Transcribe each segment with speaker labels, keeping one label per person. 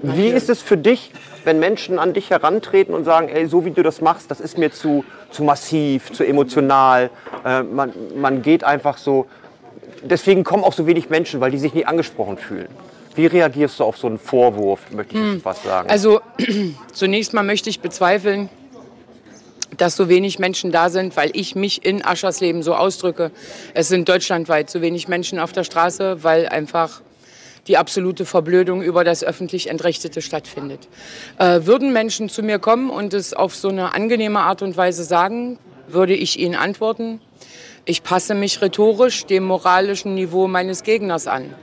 Speaker 1: Wie ist es für dich, wenn Menschen an dich herantreten und sagen, ey, so wie du das machst, das ist mir zu massiv, zu emotional, man geht einfach so, deswegen kommen auch so wenig Menschen, weil die sich nicht angesprochen fühlen. Wie reagierst du auf so einen Vorwurf, möchte ich fast sagen?
Speaker 2: Also zunächst mal möchte ich bezweifeln, dass so wenig Menschen da sind, weil ich mich in Aschersleben so ausdrücke. Es sind deutschlandweit so wenig Menschen auf der Straße, weil einfach die absolute Verblödung über das öffentlich Entrechtete stattfindet. Würden Menschen zu mir kommen und es auf so eine angenehme Art und Weise sagen, würde ich ihnen antworten, ich passe mich rhetorisch dem moralischen Niveau meines Gegners an.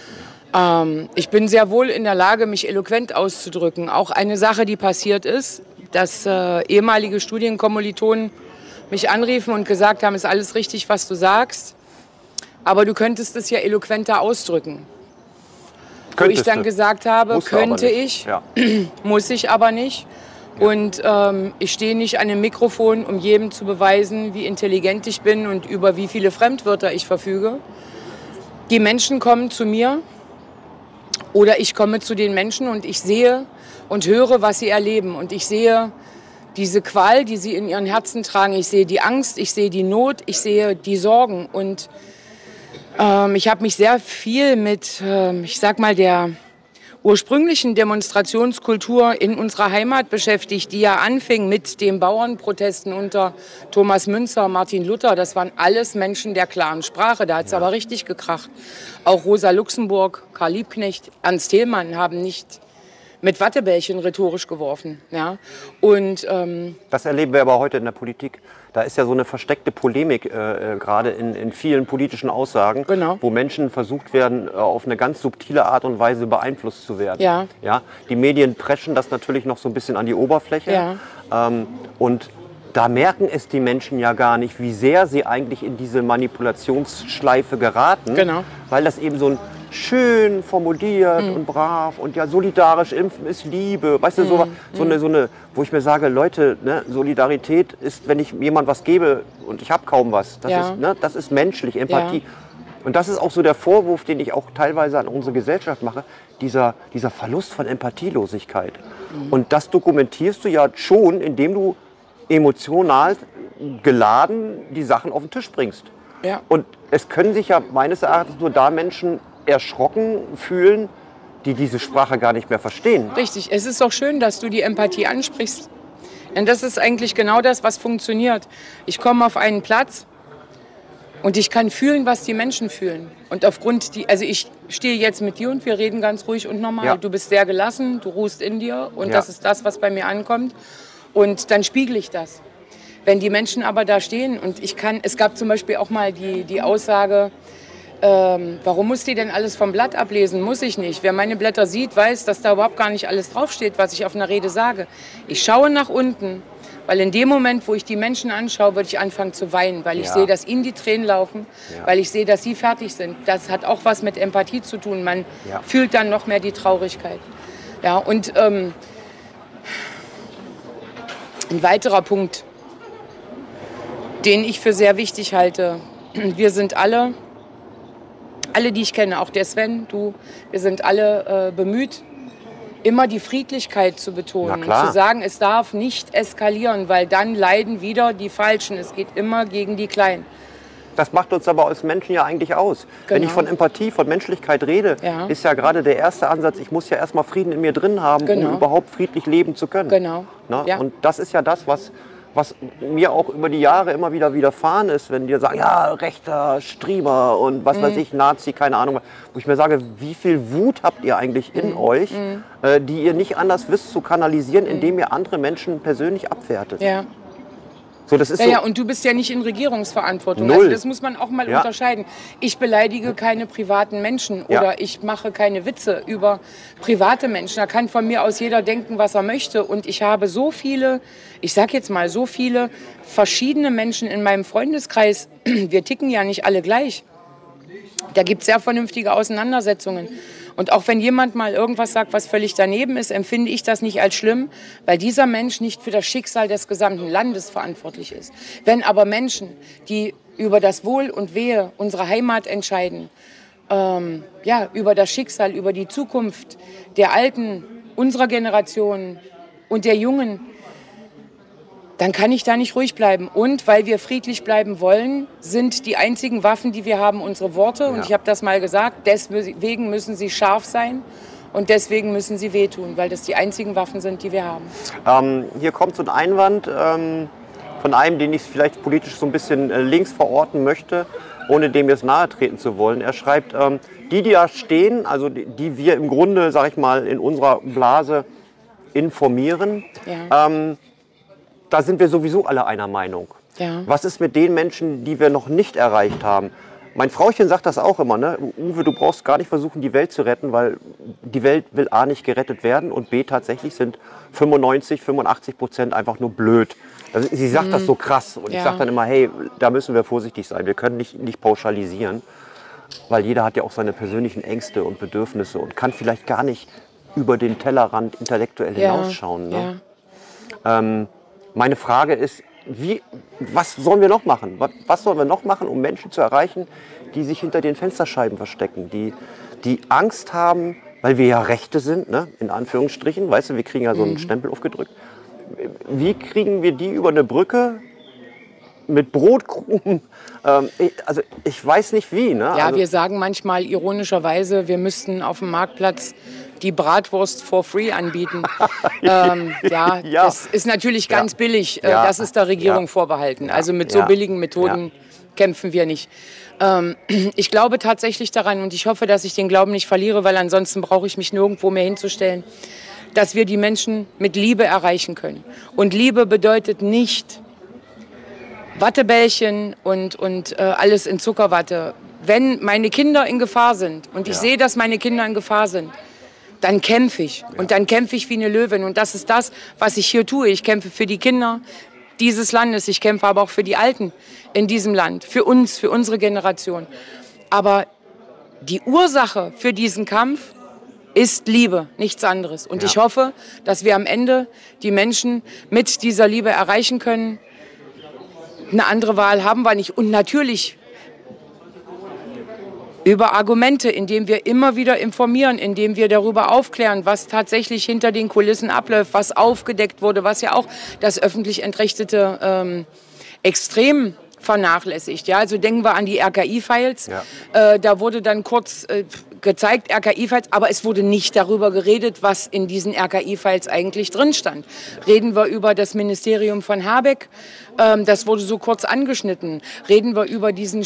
Speaker 2: Ich bin sehr wohl in der Lage, mich eloquent auszudrücken. Auch eine Sache, die passiert ist, dass ehemalige Studienkommilitonen mich anriefen und gesagt haben, ist alles richtig, was du sagst, aber du könntest es ja eloquenter ausdrücken. Wo ich dann gesagt habe, könnte ich, ja. Muss ich aber nicht. Ja. Und ich stehe nicht an einem Mikrofon, um jedem zu beweisen, wie intelligent ich bin und über wie viele Fremdwörter ich verfüge. Die Menschen kommen zu mir oder ich komme zu den Menschen und ich sehe und höre, was sie erleben. Und ich sehe diese Qual, die sie in ihren Herzen tragen. Ich sehe die Angst, ich sehe die Not, ich sehe die Sorgen. Und ich habe mich sehr viel mit, ich sag mal, der ursprünglichen Demonstrationskultur in unserer Heimat beschäftigt, die ja anfing mit den Bauernprotesten unter Thomas Müntzer, Martin Luther. Das waren alles Menschen der klaren Sprache. Da hat es aber richtig gekracht. Auch Rosa Luxemburg, Karl Liebknecht, Ernst Thälmann haben nicht mit Wattebällchen rhetorisch geworfen. Ja? Und,
Speaker 1: das erleben wir aber heute in der Politik. Da ist ja so eine versteckte Polemik gerade in vielen politischen Aussagen, genau, wo Menschen versucht werden, auf eine ganz subtile Art und Weise beeinflusst zu werden.
Speaker 2: Ja.
Speaker 1: Ja? Die Medien preschen das natürlich noch so ein bisschen an die Oberfläche.
Speaker 2: Ja.
Speaker 1: Und da merken es die Menschen ja gar nicht, wie sehr sie eigentlich in diese Manipulationsschleife geraten,
Speaker 2: genau,
Speaker 1: weil das eben so ein schön formuliert und brav und ja, solidarisch impfen ist Liebe. Weißt du, so eine, wo ich mir sage, Leute, ne, Solidarität ist, wenn ich jemand was gebe und ich habe kaum was. Das, ist, ne, das ist menschlich, Empathie. Ja. Und das ist auch so der Vorwurf, den ich auch teilweise an unsere Gesellschaft mache, dieser Verlust von Empathielosigkeit. Und das dokumentierst du ja schon, indem du emotional geladen die Sachen auf den Tisch bringst.
Speaker 2: Ja.
Speaker 1: Und es können sich ja meines Erachtens nur da Menschen erschrocken fühlen, die diese Sprache gar nicht mehr verstehen.
Speaker 2: Richtig. Es ist doch schön, dass du die Empathie ansprichst. Denn das ist eigentlich genau das, was funktioniert. Ich komme auf einen Platz und ich kann fühlen, was die Menschen fühlen. Und also ich stehe jetzt mit dir und wir reden ganz ruhig und normal. Ja. Du bist sehr gelassen, du ruhst in dir und das ist das, was bei mir ankommt. Und dann spiegel ich das. Wenn die Menschen aber da stehen und es gab zum Beispiel auch mal die Aussage, warum muss die denn alles vom Blatt ablesen? Muss ich nicht. Wer meine Blätter sieht, weiß, dass da überhaupt gar nicht alles draufsteht, was ich auf einer Rede sage. Ich schaue nach unten, weil in dem Moment, wo ich die Menschen anschaue, würde ich anfangen zu weinen, weil ich sehe, dass ihnen die Tränen laufen, weil ich sehe, dass sie fertig sind. Das hat auch was mit Empathie zu tun. Man fühlt dann noch mehr die Traurigkeit. Ja, und ein weiterer Punkt, den ich für sehr wichtig halte. Wir sind alle, die ich kenne, auch der Sven, du, wir sind alle bemüht, immer die Friedlichkeit zu betonen. Zu sagen, es darf nicht eskalieren, weil dann leiden wieder die Falschen. Es geht immer gegen die Kleinen.
Speaker 1: Das macht uns aber als Menschen ja eigentlich aus. Genau. Wenn ich von Empathie, von Menschlichkeit rede, ist ja gerade der erste Ansatz, ich muss ja erstmal Frieden in mir drin haben, um überhaupt friedlich leben zu können.
Speaker 2: Genau.
Speaker 1: Ja. Und das ist ja das, was mir auch über die Jahre immer wieder widerfahren ist, wenn die sagen, ja, rechter Streamer und was weiß ich, Nazi, keine Ahnung. Wo ich mir sage, wie viel Wut habt ihr eigentlich in euch, die ihr nicht anders wisst zu kanalisieren, indem ihr andere Menschen persönlich abwertet.
Speaker 2: Ja.
Speaker 1: So, das ist
Speaker 2: ja, und du bist ja nicht in Regierungsverantwortung.
Speaker 1: Null.
Speaker 2: Also das muss man auch mal unterscheiden. Ich beleidige keine privaten Menschen oder ich mache keine Witze über private Menschen. Da kann von mir aus jeder denken, was er möchte. Und ich habe so viele, ich sag jetzt mal, so viele verschiedene Menschen in meinem Freundeskreis. Wir ticken ja nicht alle gleich. Da gibt es sehr vernünftige Auseinandersetzungen. Und auch wenn jemand mal irgendwas sagt, was völlig daneben ist, empfinde ich das nicht als schlimm, weil dieser Mensch nicht für das Schicksal des gesamten Landes verantwortlich ist. Wenn aber Menschen, die über das Wohl und Wehe unserer Heimat entscheiden, über das Schicksal, über die Zukunft der alten unserer Generation und der Jungen, dann kann ich da nicht ruhig bleiben. Und weil wir friedlich bleiben wollen, sind die einzigen Waffen, die wir haben, unsere Worte. Und ich habe das mal gesagt, deswegen müssen sie scharf sein und deswegen müssen sie wehtun, weil das die einzigen Waffen sind, die wir haben.
Speaker 1: Hier kommt so ein Einwand von einem, den ich vielleicht politisch so ein bisschen links verorten möchte, ohne dem jetzt nahe treten zu wollen. Er schreibt, die da stehen, also die wir im Grunde, sag ich mal, in unserer Blase informieren, da sind wir sowieso alle einer Meinung.
Speaker 2: Ja.
Speaker 1: Was ist mit den Menschen, die wir noch nicht erreicht haben? Mein Frauchen sagt das auch immer, ne? Uwe, du brauchst gar nicht versuchen, die Welt zu retten, weil die Welt will A, nicht gerettet werden und B, tatsächlich sind 85% einfach nur blöd. Also, sie sagt das so krass und ich sage dann immer, hey, da müssen wir vorsichtig sein. Wir können nicht pauschalisieren, weil jeder hat ja auch seine persönlichen Ängste und Bedürfnisse und kann vielleicht gar nicht über den Tellerrand intellektuell hinausschauen. Ne? Meine Frage ist, was sollen wir noch machen? Was sollen wir noch machen, um Menschen zu erreichen, die sich hinter den Fensterscheiben verstecken, die Angst haben, weil wir ja Rechte sind, ne? In Anführungsstrichen, weißt du, wir kriegen ja so einen Stempel aufgedrückt. Wie kriegen wir die über eine Brücke mit Brotkrumen? Also ich weiß nicht wie. Ne?
Speaker 2: Ja,
Speaker 1: also,
Speaker 2: wir sagen manchmal ironischerweise, wir müssten auf dem Marktplatz die Bratwurst for free anbieten. Das ist natürlich ganz billig. Das ist der Regierung vorbehalten. Also mit so billigen Methoden kämpfen wir nicht. Ich glaube tatsächlich daran und ich hoffe, dass ich den Glauben nicht verliere, weil ansonsten brauche ich mich nirgendwo mehr hinzustellen, dass wir die Menschen mit Liebe erreichen können. Und Liebe bedeutet nicht Wattebällchen und alles in Zuckerwatte. Wenn meine Kinder in Gefahr sind und ich sehe, dass meine Kinder in Gefahr sind, dann kämpfe ich. Und dann kämpfe ich wie eine Löwin. Und das ist das, was ich hier tue. Ich kämpfe für die Kinder dieses Landes. Ich kämpfe aber auch für die Alten in diesem Land. Für uns, für unsere Generation. Aber die Ursache für diesen Kampf ist Liebe, nichts anderes. Und ich hoffe, dass wir am Ende die Menschen mit dieser Liebe erreichen können. Eine andere Wahl haben wir nicht. Und natürlich über Argumente, indem wir immer wieder informieren, indem wir darüber aufklären, was tatsächlich hinter den Kulissen abläuft, was aufgedeckt wurde, was ja auch das öffentlich Entrechtete extrem vernachlässigt. Ja, also denken wir an die RKI-Files. Da wurde dann kurz gezeigt, RKI-Files, aber es wurde nicht darüber geredet, was in diesen RKI-Files eigentlich drin stand. Reden wir über das Ministerium von Habeck, das wurde so kurz angeschnitten. Reden wir über diesen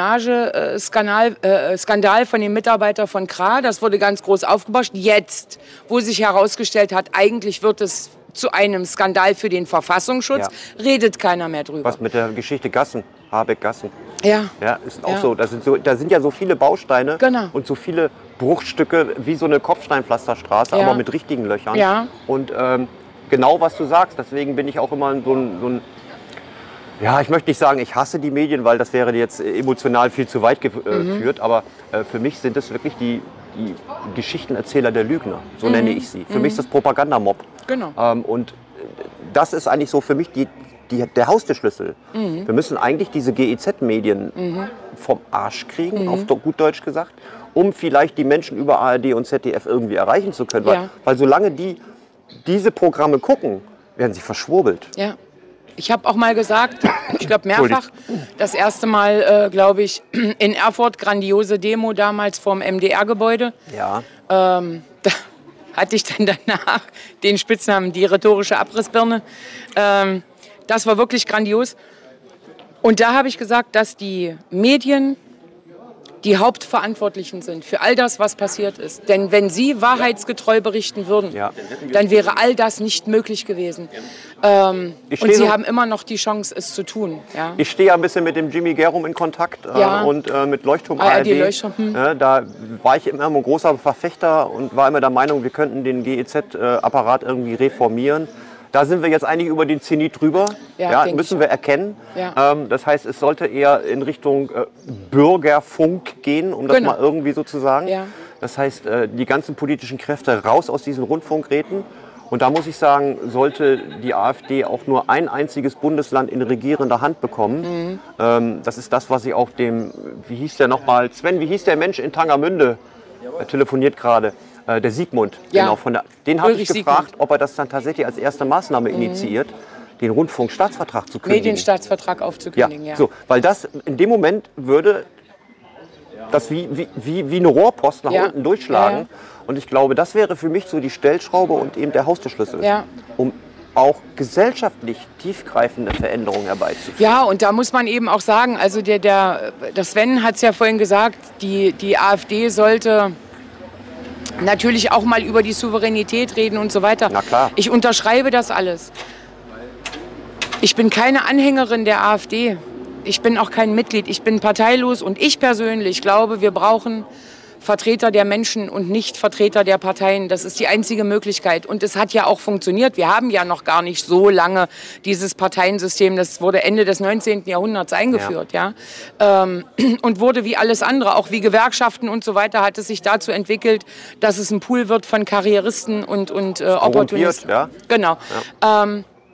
Speaker 2: Skandal von dem Mitarbeiter von Kra, das wurde ganz groß aufgebauscht. Jetzt, wo sich herausgestellt hat, eigentlich wird es zu einem Skandal für den Verfassungsschutz, redet keiner mehr drüber.
Speaker 1: Was mit der Geschichte Gassen, Habeck-Gassen?
Speaker 2: Ja.
Speaker 1: Ja, ist auch so. Da sind ja so viele Bausteine und so viele Bruchstücke wie so eine Kopfsteinpflasterstraße, aber mit richtigen Löchern.
Speaker 2: Ja.
Speaker 1: Und genau was du sagst, deswegen bin ich auch immer so ein ja, ich möchte nicht sagen, ich hasse die Medien, weil das wäre jetzt emotional viel zu weit geführt, aber für mich sind es wirklich die Geschichtenerzähler der Lügner, so nenne ich sie. Für mich ist das Propagandamob.
Speaker 2: Genau.
Speaker 1: Und das ist eigentlich so für mich der Haustürschlüssel. Wir müssen eigentlich diese GEZ-Medien vom Arsch kriegen, auf gut Deutsch gesagt, um vielleicht die Menschen über ARD und ZDF irgendwie erreichen zu können. Weil solange die diese Programme gucken, werden sie verschwurbelt.
Speaker 2: Ja. Ich habe auch mal gesagt, ich glaube mehrfach, das erste Mal, glaube ich, in Erfurt, grandiose Demo damals vorm MDR-Gebäude.
Speaker 1: Ja.
Speaker 2: Da hatte ich dann danach den Spitznamen die rhetorische Abrissbirne. Das war wirklich grandios. Und da habe ich gesagt, dass die Medien die Hauptverantwortlichen sind für all das, was passiert ist. Denn wenn sie wahrheitsgetreu berichten würden, dann wäre all das nicht möglich gewesen. Und sie haben immer noch die Chance, es zu tun. Ja.
Speaker 1: Ich stehe ja ein bisschen mit dem Jimmy Gerum in Kontakt und mit Leuchtturm ARD. Da war ich immer ein großer Verfechter und war immer der Meinung, wir könnten den GEZ-Apparat irgendwie reformieren. Da sind wir jetzt eigentlich über den Zenit drüber, müssen wir erkennen. Ja. Das heißt, es sollte eher in Richtung Bürgerfunk gehen, um das mal irgendwie so zu sagen. Ja. Das heißt, die ganzen politischen Kräfte raus aus diesen Rundfunkräten. Und da muss ich sagen, sollte die AfD auch nur ein einziges Bundesland in regierender Hand bekommen. Das ist das, was ich auch dem, wie hieß der nochmal, Sven, wie hieß der Mensch in Tangermünde? Er telefoniert gerade. Der Sigmund,
Speaker 2: Ja.
Speaker 1: genau. Den habe ich
Speaker 2: Ulrich
Speaker 1: gefragt,
Speaker 2: Sigmund.
Speaker 1: ob er das dann tatsächlich als erste Maßnahme initiiert, den Rundfunkstaatsvertrag zu kündigen.
Speaker 2: Medienstaatsvertrag aufzukündigen, ja.
Speaker 1: So, weil das in dem Moment würde das wie eine Rohrpost nach
Speaker 2: Ja.
Speaker 1: unten durchschlagen.
Speaker 2: Ja.
Speaker 1: Und ich glaube, das wäre für mich so die Stellschraube und eben der Haustürschlüssel,
Speaker 2: Ja.
Speaker 1: um auch gesellschaftlich tiefgreifende Veränderungen herbeizuführen.
Speaker 2: Ja, und da muss man eben auch sagen, also der Sven hat es ja vorhin gesagt, die AfD sollte natürlich auch mal über die Souveränität reden und so weiter.
Speaker 1: Na klar.
Speaker 2: Ich unterschreibe das alles. Ich bin keine Anhängerin der AfD. Ich bin auch kein Mitglied. Ich bin parteilos und ich persönlich glaube, wir brauchen Vertreter der Menschen und nicht Vertreter der Parteien. Das ist die einzige Möglichkeit. Und es hat ja auch funktioniert. Wir haben ja noch gar nicht so lange dieses Parteiensystem. Das wurde Ende des 19. Jahrhunderts eingeführt. Ja. Und wurde wie alles andere, auch wie Gewerkschaften und so weiter, hat es sich dazu entwickelt, dass es ein Pool wird von Karrieristen und Opportunisten.
Speaker 1: Ja.
Speaker 2: Genau. Ja.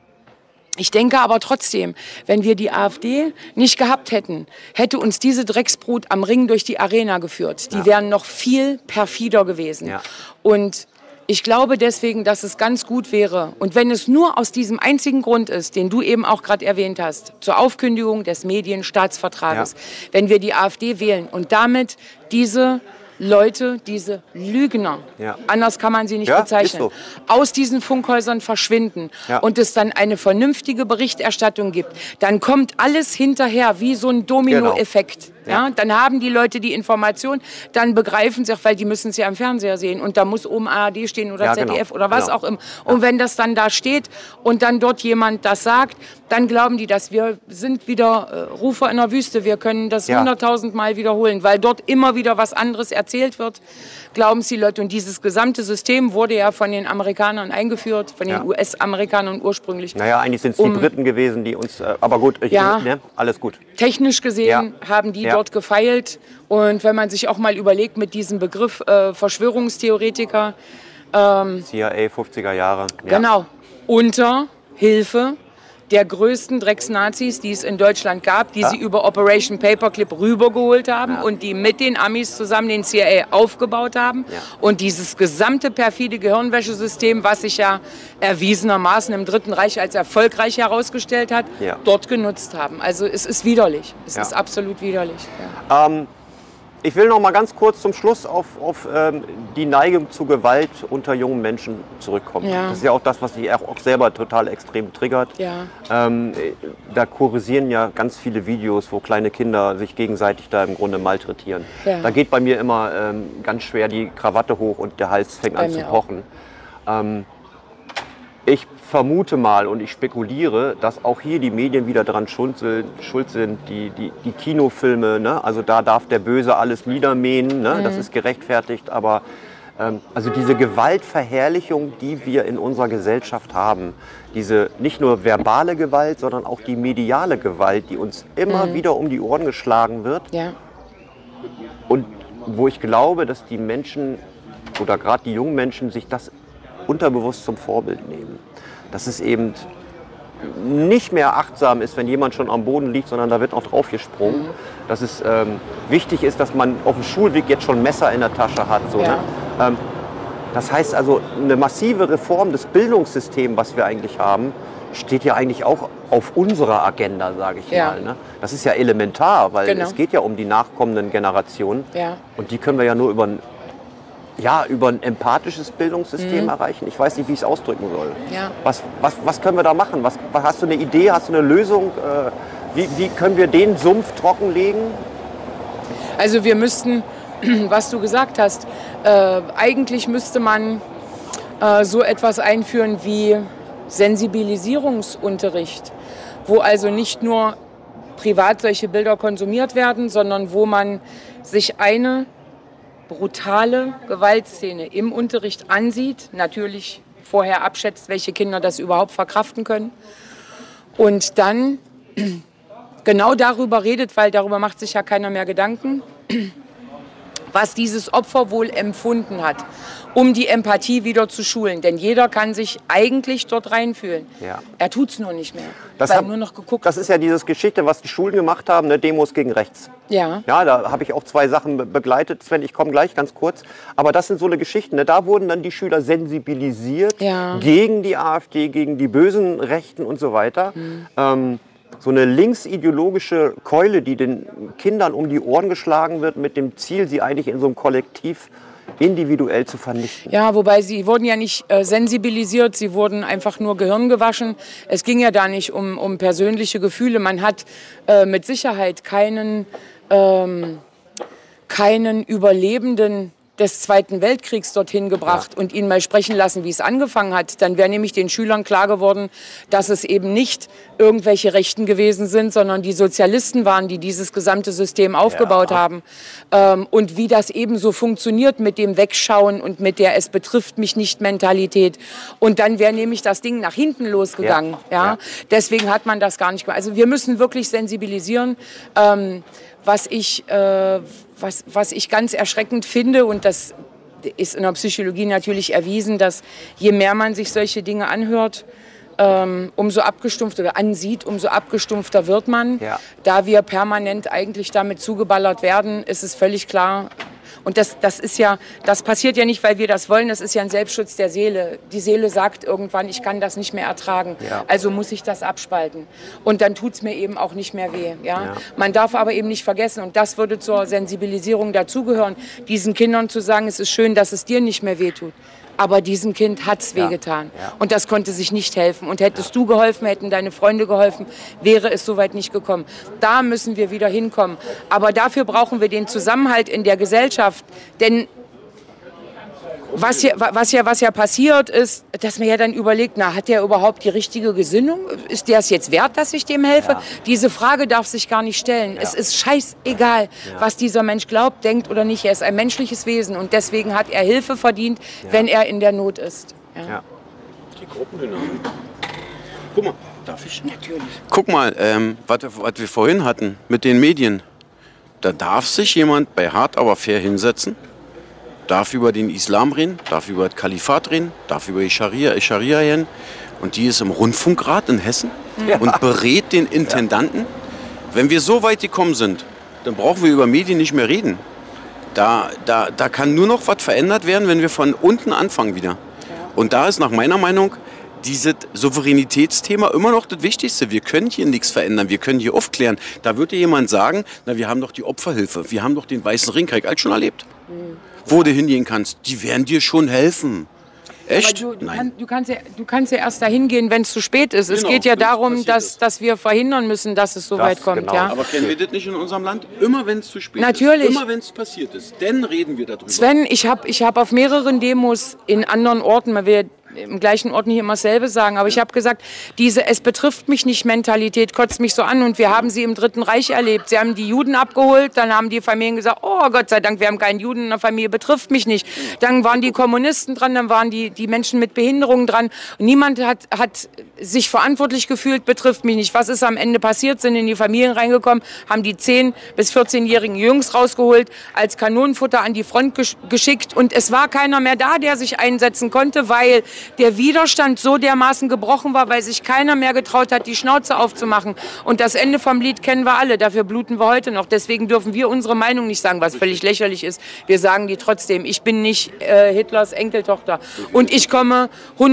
Speaker 2: Ich denke aber trotzdem, wenn wir die AfD nicht gehabt hätten, hätte uns diese Drecksbrut am Ring durch die Arena geführt. Die wären noch viel perfider gewesen. Ja. Und ich glaube deswegen, dass es ganz gut wäre, und wenn es nur aus diesem einzigen Grund ist, den du eben auch gerade erwähnt hast, zur Aufkündigung des Medienstaatsvertrages, wenn wir die AfD wählen und damit diese Leute, diese Lügner, anders kann man sie nicht bezeichnen, aus diesen Funkhäusern verschwinden und es dann eine vernünftige Berichterstattung gibt, dann kommt alles hinterher wie so ein Dominoeffekt. Ja, dann haben die Leute die Information, dann begreifen sie auch, weil die müssen es ja im Fernseher sehen und da muss oben ARD stehen oder ZDF oder was auch immer. Und wenn das dann da steht und dann dort jemand das sagt, dann glauben die, dass wir sind wieder Rufer in der Wüste. Wir können das 100.000 Mal wiederholen, weil dort immer wieder was anderes erzählt wird. Glauben es die Leute. Und dieses gesamte System wurde ja von den Amerikanern eingeführt, von den US-Amerikanern ursprünglich.
Speaker 1: Naja, eigentlich sind es die Briten gewesen, die uns, aber gut, alles gut.
Speaker 2: Technisch gesehen haben die dort gefeilt. Und wenn man sich auch mal überlegt mit diesem Begriff Verschwörungstheoretiker.
Speaker 1: CIA 50er Jahre.
Speaker 2: Genau. Unter Hilfe der größten Drecksnazis, die es in Deutschland gab, die sie über Operation Paperclip rübergeholt haben und die mit den Amis zusammen den CIA aufgebaut haben und dieses gesamte perfide Gehirnwäschesystem, was sich ja erwiesenermaßen im Dritten Reich als erfolgreich herausgestellt hat, dort genutzt haben. Also es ist widerlich. Es ist absolut widerlich. Ja.
Speaker 1: Ich will noch mal ganz kurz zum Schluss auf die Neigung zu Gewalt unter jungen Menschen zurückkommen.
Speaker 2: Ja.
Speaker 1: Das ist ja auch das, was dich auch selber total extrem triggert.
Speaker 2: Ja.
Speaker 1: Da kursieren ja ganz viele Videos, wo kleine Kinder sich gegenseitig da im Grunde malträtieren.
Speaker 2: Ja.
Speaker 1: Da geht bei mir immer ganz schwer die Krawatte hoch und der Hals fängt an zu pochen. Ich vermute mal und ich spekuliere, dass auch hier die Medien wieder daran schuld sind, die Kinofilme, ne? Also da darf der Böse alles niedermähen, ne? Das ist gerechtfertigt, aber also diese Gewaltverherrlichung, die wir in unserer Gesellschaft haben, diese nicht nur verbale Gewalt, sondern auch die mediale Gewalt, die uns immer wieder um die Ohren geschlagen wird und wo ich glaube, dass die Menschen oder gerade die jungen Menschen sich das unterbewusst zum Vorbild nehmen. Dass es eben nicht mehr achtsam ist, wenn jemand schon am Boden liegt, sondern da wird auch drauf gesprungen. Dass es wichtig ist, dass man auf dem Schulweg jetzt schon ein Messer in der Tasche hat. So, ne? Das heißt also, eine massive Reform des Bildungssystems, was wir eigentlich haben, steht ja eigentlich auch auf unserer Agenda, sage ich mal. Ne? Das ist ja elementar, weil es geht ja um die nachkommenden Generationen. Und die können wir ja nur über ein empathisches Bildungssystem erreichen. Ich weiß nicht, wie ich es ausdrücken soll. Ja. Was können wir da machen? Hast du eine Idee, hast du eine Lösung? Wie können wir den Sumpf trockenlegen?
Speaker 2: Also wir müssten, was du gesagt hast, eigentlich müsste man so etwas einführen wie Sensibilisierungsunterricht, wo also nicht nur privat solche Bilder konsumiert werden, sondern wo man sich eine brutale Gewaltszene im Unterricht ansieht, natürlich vorher abschätzt, welche Kinder das überhaupt verkraften können und dann genau darüber redet, weil darüber macht sich ja keiner mehr Gedanken, was dieses Opfer wohl empfunden hat, um die Empathie wieder zu schulen. Denn jeder kann sich eigentlich dort reinfühlen.
Speaker 1: Ja.
Speaker 2: Er tut es nur nicht mehr,
Speaker 1: Das
Speaker 2: weil
Speaker 1: hab-
Speaker 2: nur noch geguckt
Speaker 1: Das ist ja diese Geschichte, was die Schulen gemacht haben, ne? Demos gegen rechts.
Speaker 2: Ja.
Speaker 1: Ja, da habe ich auch 2 Sachen begleitet. Sven, ich komme gleich ganz kurz. Aber das sind so eine Geschichten. Ne? Da wurden dann die Schüler sensibilisiert
Speaker 2: Ja.
Speaker 1: gegen die AfD, gegen die bösen Rechten und so weiter. So eine linksideologische Keule, die den Kindern um die Ohren geschlagen wird, mit dem Ziel, sie eigentlich in so einem Kollektiv individuell zu vernichten.
Speaker 2: Ja, wobei sie wurden ja nicht sensibilisiert, sie wurden einfach nur Gehirn gewaschen. Es ging ja da nicht um persönliche Gefühle. Man hat mit Sicherheit keinen Überlebenden des Zweiten Weltkriegs dorthin gebracht und ihn mal sprechen lassen, wie es angefangen hat. Dann wäre nämlich den Schülern klar geworden, dass es eben nicht irgendwelche Rechten gewesen sind, sondern die Sozialisten waren, die dieses gesamte System aufgebaut haben. Und wie das eben so funktioniert mit dem Wegschauen und mit der Es betrifft mich nicht Mentalität. Und dann wäre nämlich das Ding nach hinten losgegangen. Ja. Deswegen hat man das gar nicht gemacht. Also wir müssen wirklich sensibilisieren. Was ich ganz erschreckend finde, und das ist in der Psychologie natürlich erwiesen, dass je mehr man sich solche Dinge anhört, umso abgestumpfter oder ansieht, umso abgestumpfter wird man. Ja. Da wir permanent eigentlich damit zugeballert werden, ist es völlig klar. Und das passiert ja nicht, weil wir das wollen, das ist ja ein Selbstschutz der Seele. Die Seele sagt irgendwann, ich kann das nicht mehr ertragen, also muss ich das abspalten. Und dann tut es mir eben auch nicht mehr weh. Ja? Man darf aber eben nicht vergessen, und das würde zur Sensibilisierung dazugehören, diesen Kindern zu sagen, es ist schön, dass es dir nicht mehr wehtut. Aber diesem Kind hat es wehgetan. Ja. Und das konnte sich nicht helfen. Und hättest du geholfen, hätten deine Freunde geholfen, wäre es soweit nicht gekommen. Da müssen wir wieder hinkommen. Aber dafür brauchen wir den Zusammenhalt in der Gesellschaft. Denn was ja passiert ist, dass man ja dann überlegt, na, hat der überhaupt die richtige Gesinnung? Ist der es jetzt wert, dass ich dem helfe? Ja. Diese Frage darf sich gar nicht stellen. Ja. Es ist scheißegal, was dieser Mensch glaubt, denkt oder nicht. Er ist ein menschliches Wesen und deswegen hat er Hilfe verdient, wenn er in der Not ist. Ja.
Speaker 3: Die Gruppendynamik. Guck mal, darf ich?
Speaker 2: Natürlich.
Speaker 3: Guck mal, was wir vorhin hatten mit den Medien. Da darf sich jemand bei Hart aber fair hinsetzen, darf über den Islam reden, darf über das Kalifat reden, darf über die Scharia reden. Und die ist im Rundfunkrat in Hessen und berät den Intendanten. Wenn wir so weit gekommen sind, dann brauchen wir über Medien nicht mehr reden. Da kann nur noch was verändert werden, wenn wir von unten anfangen wieder. Und da ist nach meiner Meinung dieses Souveränitätsthema immer noch das Wichtigste. Wir können hier nichts verändern, wir können hier aufklären. Da würde jemand sagen, na, wir haben doch die Opferhilfe, wir haben doch den Weißen Ring, habe ich alles schon erlebt. Wo du hingehen kannst, die werden dir schon helfen. Echt?
Speaker 2: Du kannst ja erst dahin gehen, wenn es zu spät ist. Genau, es geht ja darum, dass wir verhindern müssen, dass es so weit kommt.
Speaker 1: Genau.
Speaker 2: Ja.
Speaker 3: Aber kennen wir das nicht in unserem Land? Immer wenn es zu spät
Speaker 2: Natürlich.
Speaker 3: ist, immer wenn es passiert ist, dann reden wir darüber.
Speaker 2: Sven, ich hab auf mehreren Demos in anderen Orten, weil wir im gleichen Ort nicht immer dasselbe sagen, aber ich habe gesagt, diese Es betrifft mich nicht Mentalität kotzt mich so an und wir haben sie im Dritten Reich erlebt. Sie haben die Juden abgeholt, dann haben die Familien gesagt, oh Gott sei Dank, wir haben keinen Juden in der Familie, betrifft mich nicht. Dann waren die Kommunisten dran, dann waren die Menschen mit Behinderungen dran. Und niemand hat sich verantwortlich gefühlt, betrifft mich nicht. Was ist am Ende passiert? Sind in die Familien reingekommen, haben die 10- bis 14-jährigen Jungs rausgeholt, als Kanonenfutter an die Front geschickt und es war keiner mehr da, der sich einsetzen konnte, weil der Widerstand so dermaßen gebrochen war, weil sich keiner mehr getraut hat, die Schnauze aufzumachen. Und das Ende vom Lied kennen wir alle, dafür bluten wir heute noch. Deswegen dürfen wir unsere Meinung nicht sagen, was völlig lächerlich ist. Wir sagen die trotzdem. Ich bin nicht Hitlers Enkeltochter. Und ich komme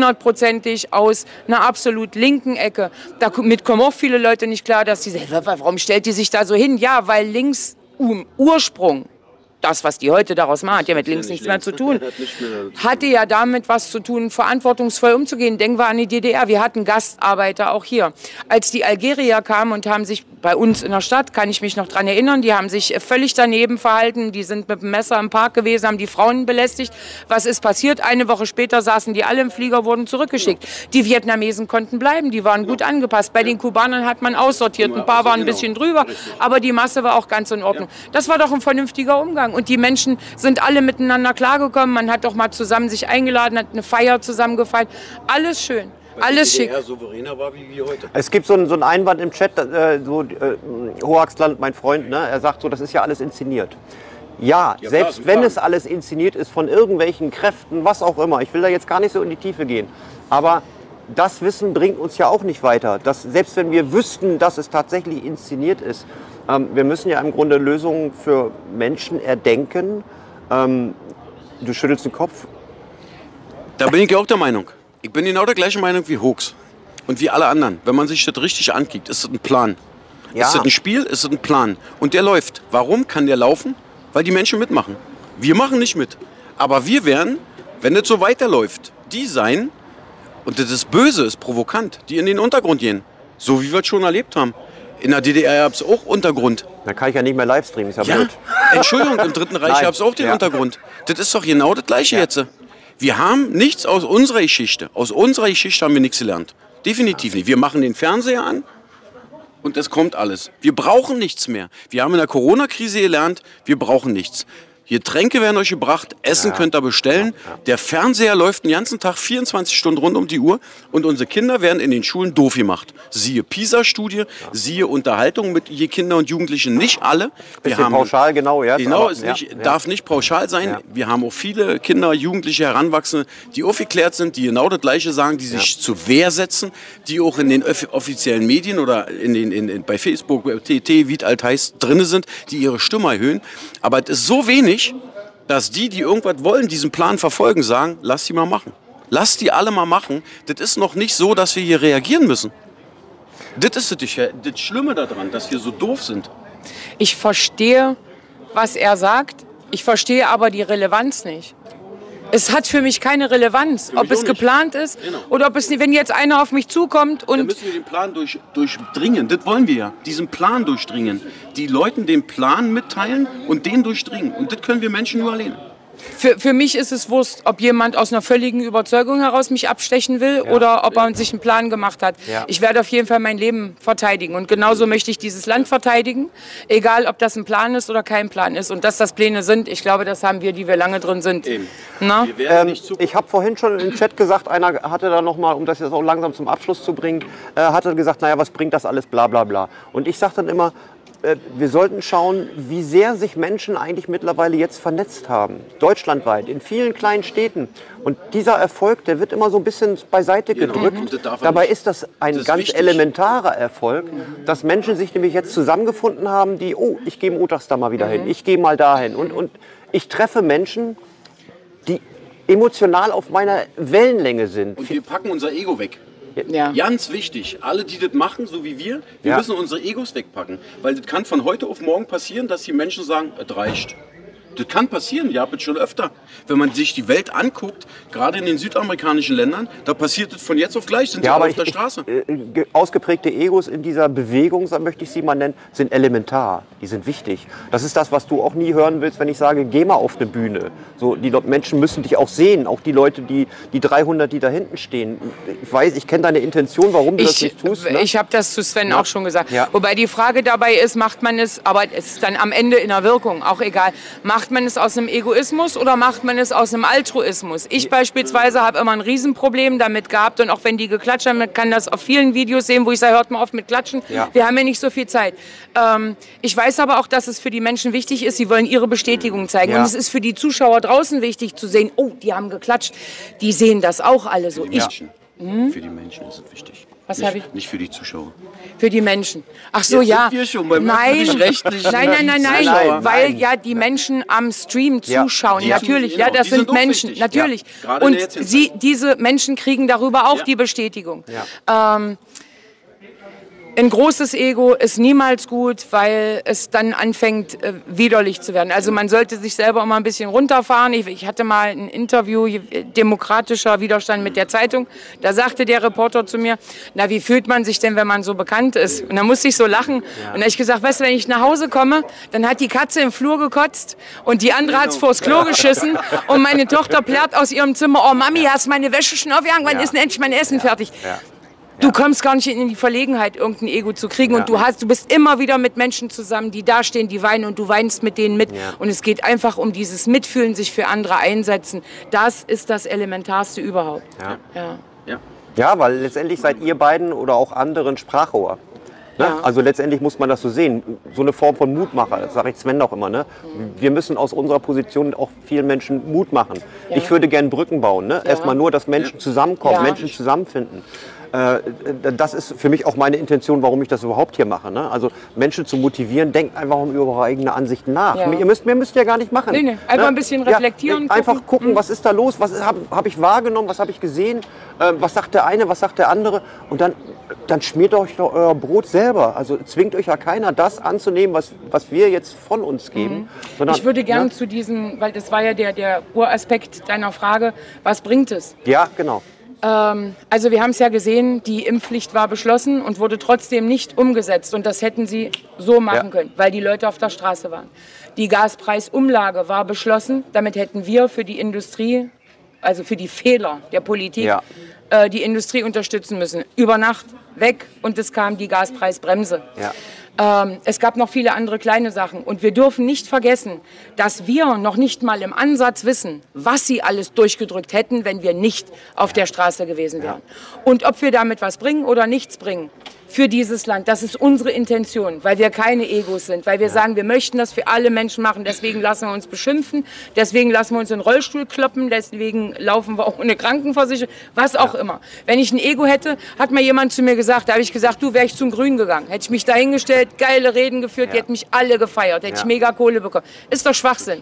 Speaker 2: 100%ig aus einer absolut linken Ecke. Damit kommen auch viele Leute nicht klar, dass sie sagen, warum stellt die sich da so hin? Ja, weil links Ursprung, das, was die heute daraus machen, hat ja mit links nichts mehr zu tun. Hatte ja damit was zu tun, verantwortungsvoll umzugehen. Denken wir an die DDR. Wir hatten Gastarbeiter auch hier. Als die Algerier kamen und haben sich bei uns in der Stadt, kann ich mich noch dran erinnern, die haben sich völlig daneben verhalten. Die sind mit dem Messer im Park gewesen, haben die Frauen belästigt. Was ist passiert? Eine Woche später saßen die alle im Flieger, wurden zurückgeschickt. Die Vietnamesen konnten bleiben, die waren gut angepasst. Bei den Kubanern hat man aussortiert. Ein paar waren ein bisschen drüber, aber die Masse war auch ganz in Ordnung. Das war doch ein vernünftiger Umgang. Und die Menschen sind alle miteinander klargekommen. Man hat doch mal zusammen sich eingeladen, hat eine Feier zusammen gefeiert. Alles schön. Alles schick.
Speaker 3: Souveräner war wie heute.
Speaker 1: Es gibt so einen Einwand im Chat, Hoaxland, mein Freund, ne, er sagt so, das ist ja alles inszeniert. Ja,
Speaker 3: Ja,
Speaker 1: selbst
Speaker 3: klar,
Speaker 1: wenn
Speaker 3: klar.
Speaker 1: es alles inszeniert ist von irgendwelchen Kräften, was auch immer. Ich will da jetzt gar nicht so in die Tiefe gehen. Aber das Wissen bringt uns ja auch nicht weiter. Dass, selbst wenn wir wüssten, dass es tatsächlich inszeniert ist, wir müssen ja im Grunde Lösungen für Menschen erdenken. Du schüttelst den Kopf.
Speaker 3: Da bin ich auch der Meinung. Ich bin genau der gleichen Meinung wie Hoax. Und wie alle anderen. Wenn man sich das richtig ankickt, ist das ein Plan.
Speaker 1: Ja.
Speaker 3: Ist das ein Spiel, ist das ein Plan. Und der läuft. Warum kann der laufen? Weil die Menschen mitmachen. Wir machen nicht mit. Aber wir werden, wenn das so weiterläuft, die sein, und das ist böse, ist provokant, die in den Untergrund gehen. So wie wir es schon erlebt haben. In der DDR gab es auch Untergrund.
Speaker 1: Da kann ich ja nicht mehr live streamen, ist ja,
Speaker 3: Ja,
Speaker 1: blöd.
Speaker 3: Entschuldigung, im Dritten Reich
Speaker 1: Nein.
Speaker 3: gab es auch den
Speaker 1: Ja.
Speaker 3: Untergrund. Das ist doch genau das Gleiche jetzt. Wir haben nichts aus unserer Geschichte. Aus unserer Geschichte haben wir nichts gelernt. Definitiv nicht. Wir machen den Fernseher an und es kommt alles. Wir brauchen nichts mehr. Wir haben in der Corona-Krise gelernt, wir brauchen nichts. Getränke werden euch gebracht, Essen könnt ihr bestellen. Der Fernseher läuft den ganzen Tag 24 Stunden rund um die Uhr und unsere Kinder werden in den Schulen doof gemacht. Siehe PISA-Studie, siehe Unterhaltung mit je Kinder und Jugendlichen. Nicht alle.
Speaker 1: Bisschen pauschal, genau. Ja,
Speaker 3: Genau,
Speaker 1: aber-
Speaker 3: es
Speaker 1: ja,
Speaker 3: nicht,
Speaker 1: ja.
Speaker 3: darf nicht pauschal sein.
Speaker 1: Ja.
Speaker 3: Wir haben auch viele Kinder, Jugendliche, Heranwachsende, die aufgeklärt sind, die genau das Gleiche sagen, die sich zur Wehr setzen, die auch in den offiziellen Medien oder bei Facebook, TT, wie es alt heißt, drin sind, die ihre Stimme erhöhen. Aber es ist so wenig, dass die irgendwas wollen, diesen Plan verfolgen, sagen, lass die mal machen. Lass die alle mal machen. Das ist noch nicht so, dass wir hier reagieren müssen. Das ist das Schlimme daran, dass wir so doof sind.
Speaker 2: Ich verstehe, was er sagt. Ich verstehe aber die Relevanz nicht. Es hat für mich keine Relevanz,
Speaker 3: mich
Speaker 2: ob es
Speaker 3: auch nicht.
Speaker 2: geplant ist
Speaker 3: Genau.
Speaker 2: oder ob es, wenn jetzt einer auf mich zukommt
Speaker 3: Dann
Speaker 2: und
Speaker 3: müssen wir den Plan durchdringen. Das wollen wir ja. Diesen Plan durchdringen. Die Leuten den Plan mitteilen und den durchdringen. Und das können wir Menschen nur alleine.
Speaker 2: für mich ist es Wurst, ob jemand aus einer völligen Überzeugung heraus mich abstechen will oder ob er sich einen Plan gemacht hat.
Speaker 1: Ja.
Speaker 2: Ich werde auf jeden Fall mein Leben verteidigen und genauso möchte ich dieses Land verteidigen, egal ob das ein Plan ist oder kein Plan ist. Und dass das Pläne sind, ich glaube, das haben wir, die wir lange drin sind.
Speaker 3: Eben.
Speaker 2: Na?
Speaker 3: Wir werden nicht zu.
Speaker 1: Ich habe vorhin schon im Chat gesagt, einer hatte da noch mal, um das jetzt auch langsam zum Abschluss zu bringen, hatte gesagt, naja, was bringt das alles, bla bla bla. Und ich sage dann immer, wir sollten schauen, wie sehr sich Menschen eigentlich mittlerweile jetzt vernetzt haben. Deutschlandweit, in vielen kleinen Städten. Und dieser Erfolg, der wird immer so ein bisschen beiseite gedrückt.
Speaker 3: Und das darf er
Speaker 1: Dabei
Speaker 3: nicht.
Speaker 1: ist das ein
Speaker 3: Das ist
Speaker 1: ganz
Speaker 3: wichtig.
Speaker 1: elementarer Erfolg, dass Menschen sich nämlich jetzt zusammengefunden haben, die, oh, ich gehe montags da mal wieder hin, ich gehe mal dahin. Und ich treffe Menschen, die emotional auf meiner Wellenlänge sind.
Speaker 3: Und wir packen unser Ego weg.
Speaker 2: Ja.
Speaker 3: Ganz wichtig, alle, die das machen, so wie wir
Speaker 1: Ja.
Speaker 3: müssen unsere Egos wegpacken. Weil das kann von heute auf morgen passieren, dass die Menschen sagen, es reicht. Das kann passieren, ja, das schon öfter. Wenn man sich die Welt anguckt, gerade in den südamerikanischen Ländern, da passiert das von jetzt auf gleich, sind die
Speaker 1: Ja,
Speaker 3: alle
Speaker 1: aber
Speaker 3: auf der Straße.
Speaker 1: ausgeprägte Egos in dieser Bewegung, so möchte ich sie mal nennen, sind elementar. Die sind wichtig. Das ist das, was du auch nie hören willst, wenn ich sage, geh mal auf eine Bühne. So, die Menschen müssen dich auch sehen, auch die Leute, die 300, die da hinten stehen. Ich weiß, ich kenne deine Intention, warum du das nicht tust. Ne?
Speaker 2: Ich habe das zu Sven auch schon gesagt.
Speaker 1: Ja.
Speaker 2: Wobei die Frage dabei ist, macht man es, aber es ist dann am Ende in der Wirkung, auch egal, macht man es aus einem Egoismus oder macht man es aus einem Altruismus? Ich beispielsweise habe immer ein Riesenproblem damit gehabt und auch wenn die geklatscht haben, man kann das auf vielen Videos sehen, wo ich sage, hört mal auf mit Klatschen,
Speaker 1: Ja.
Speaker 2: wir haben ja nicht so viel Zeit. Ich weiß aber auch, dass es für die Menschen wichtig ist, sie wollen ihre Bestätigung zeigen
Speaker 1: Ja.
Speaker 2: und es ist für die Zuschauer draußen wichtig zu sehen, oh, die haben geklatscht, die sehen das auch alle so.
Speaker 3: Für die Menschen ist es wichtig.
Speaker 2: Was hab ich?
Speaker 3: Nicht für die Zuschauer.
Speaker 2: Für die Menschen. Ach so,
Speaker 3: Jetzt
Speaker 2: ja.
Speaker 3: sind wir schon beim
Speaker 2: Nein,
Speaker 3: öffentlich-rechtlichen
Speaker 2: nein,
Speaker 1: Zuschauer.
Speaker 2: weil
Speaker 1: Nein.
Speaker 2: ja die Menschen am Stream
Speaker 1: Ja.
Speaker 2: zuschauen.
Speaker 3: Ja.
Speaker 2: Natürlich,
Speaker 3: Genau,
Speaker 2: ja, das
Speaker 3: die
Speaker 2: sind
Speaker 3: sind auch
Speaker 2: Menschen,
Speaker 3: wichtig.
Speaker 2: natürlich.
Speaker 3: Ja. Gerade in der
Speaker 2: Und
Speaker 3: jetzigen Zeit.
Speaker 2: diese Menschen kriegen darüber auch
Speaker 3: Ja.
Speaker 2: die Bestätigung.
Speaker 1: Ja.
Speaker 2: Ein großes Ego ist niemals gut, weil es dann anfängt, widerlich zu werden. Also man sollte sich selber immer ein bisschen runterfahren. Ich hatte mal ein Interview, demokratischer Widerstand mit der Zeitung. Da sagte der Reporter zu mir, na, wie fühlt man sich denn, wenn man so bekannt ist? Und da musste ich so lachen. Und da habe ich gesagt, weißt du, wenn ich nach Hause komme, dann hat die Katze im Flur gekotzt und die andere hat's vors Klo geschissen und meine Tochter plärrt aus ihrem Zimmer, oh Mami, hast meine Wäsche schon aufgehangen, wann ist denn endlich mein Essen fertig?
Speaker 1: Ja.
Speaker 2: Du kommst gar nicht in die Verlegenheit, irgendein Ego zu kriegen. Und du bist immer wieder mit Menschen zusammen, die dastehen, die weinen und du weinst mit denen mit.
Speaker 1: Ja.
Speaker 2: Und es geht einfach um dieses Mitfühlen, sich für andere einsetzen. Das ist das Elementarste überhaupt.
Speaker 1: Ja.
Speaker 2: Ja.
Speaker 3: Ja.
Speaker 1: Ja, weil letztendlich seid ihr beiden oder auch anderen Sprachrohr. Ne?
Speaker 2: Ja.
Speaker 1: Also letztendlich muss man das so sehen. So eine Form von Mutmacher, das sage ich Sven auch immer. Ne? Wir müssen aus unserer Position auch vielen Menschen Mut machen.
Speaker 2: Ja.
Speaker 1: Ich würde gerne Brücken bauen. Ne?
Speaker 2: Ja.
Speaker 1: Erstmal nur, dass Menschen zusammenkommen,
Speaker 2: Ja.
Speaker 1: Menschen zusammenfinden. Das ist für mich auch meine Intention, warum ich das überhaupt hier mache. Ne? Also Menschen zu motivieren, denkt einfach über eure eigene Ansichten nach.
Speaker 2: Ja.
Speaker 1: Ihr müsst ja gar nicht machen.
Speaker 2: Nee. Einfach ein bisschen reflektieren.
Speaker 1: Ja, einfach gucken, was ist da los, was habe ich wahrgenommen, was habe ich gesehen, was sagt der eine, was sagt der andere. Und dann schmiert euch doch euer Brot selber. Also zwingt euch ja keiner, das anzunehmen, was wir jetzt von uns geben. Sondern,
Speaker 2: Ich würde gerne zu diesen, weil das war ja der Uraspekt deiner Frage, was bringt es?
Speaker 1: Ja, genau.
Speaker 2: Also wir haben es ja gesehen, die Impfpflicht war beschlossen und wurde trotzdem nicht umgesetzt. Und das hätten sie so machen können, weil die Leute auf der Straße waren. Die Gaspreisumlage war beschlossen. Damit hätten wir für die Industrie, also für die Fehler der Politik, die Industrie unterstützen müssen. Über Nacht weg und es kam die Gaspreisbremse.
Speaker 1: Ja.
Speaker 2: Es gab noch viele andere kleine Sachen. Und wir dürfen nicht vergessen, dass wir noch nicht mal im Ansatz wissen, was sie alles durchgedrückt hätten, wenn wir nicht auf der Straße gewesen wären. Und ob wir damit was bringen oder nichts bringen für dieses Land, das ist unsere Intention, weil wir keine Egos sind, weil wir sagen, wir möchten das für alle Menschen machen, deswegen lassen wir uns beschimpfen, deswegen lassen wir uns in den Rollstuhl kloppen, deswegen laufen wir auch ohne Krankenversicherung, was auch immer. Wenn ich ein Ego hätte, hat mal jemand zu mir gesagt, da habe ich gesagt, du, wäre ich zum Grün gegangen, hätte ich mich dahingestellt, geile Reden geführt, die hätten mich alle gefeiert, hätte ich mega Kohle bekommen. Ist doch Schwachsinn.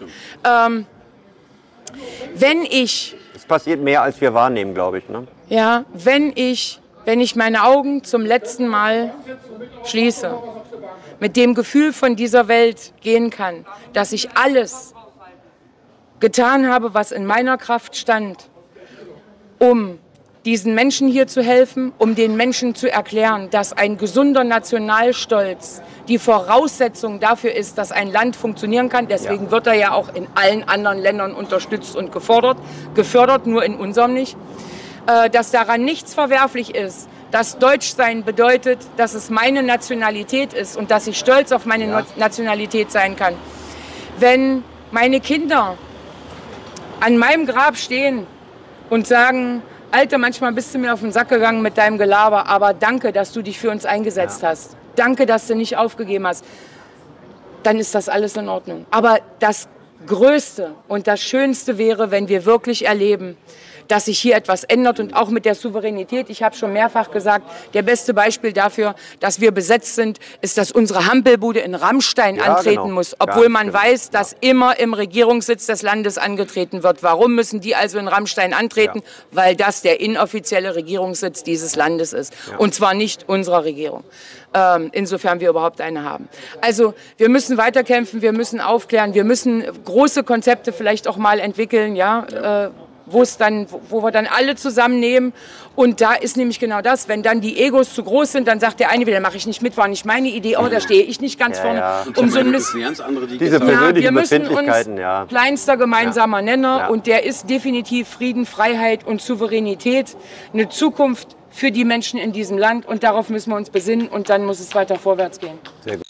Speaker 1: Es passiert mehr, als wir wahrnehmen, glaube ich. Ne?
Speaker 2: Ja, wenn ich meine Augen zum letzten Mal schließe, mit dem Gefühl von dieser Welt gehen kann, dass ich alles getan habe, was in meiner Kraft stand, um diesen Menschen hier zu helfen, um den Menschen zu erklären, dass ein gesunder Nationalstolz die Voraussetzung dafür ist, dass ein Land funktionieren kann. Deswegen wird er ja auch in allen anderen Ländern unterstützt und gefördert, nur in unserem nicht. Dass daran nichts verwerflich ist, dass Deutschsein bedeutet, dass es meine Nationalität ist und dass ich stolz auf meine Nationalität sein kann. Wenn meine Kinder an meinem Grab stehen und sagen, Alter, manchmal bist du mir auf den Sack gegangen mit deinem Gelaber, aber danke, dass du dich für uns eingesetzt hast. Danke, dass du nicht aufgegeben hast. Dann ist das alles in Ordnung. Aber das Größte und das Schönste wäre, wenn wir wirklich erleben, dass sich hier etwas ändert und auch mit der Souveränität. Ich habe schon mehrfach gesagt, der beste Beispiel dafür, dass wir besetzt sind, ist, dass unsere Hampelbude in Rammstein antreten muss, obwohl man weiß, dass immer im Regierungssitz des Landes angetreten wird. Warum müssen die also in Rammstein antreten? Weil das der inoffizielle Regierungssitz dieses Landes ist und zwar nicht unserer Regierung. Insofern wir überhaupt eine haben. Also wir müssen weiterkämpfen, wir müssen aufklären, wir müssen große Konzepte vielleicht auch mal entwickeln, wo wir dann alle zusammennehmen. Und da ist nämlich genau das, wenn dann die Egos zu groß sind, dann sagt der eine wieder, mache ich nicht mit, war nicht meine Idee, da stehe ich nicht ganz vorne. Um so
Speaker 1: Diese persönlichen
Speaker 2: wir müssen
Speaker 1: Befindlichkeiten,
Speaker 2: uns kleinster gemeinsamer Nenner und der ist definitiv Frieden, Freiheit und Souveränität, eine Zukunft für die Menschen in diesem Land und darauf müssen wir uns besinnen und dann muss es weiter vorwärts gehen.
Speaker 1: Sehr gut.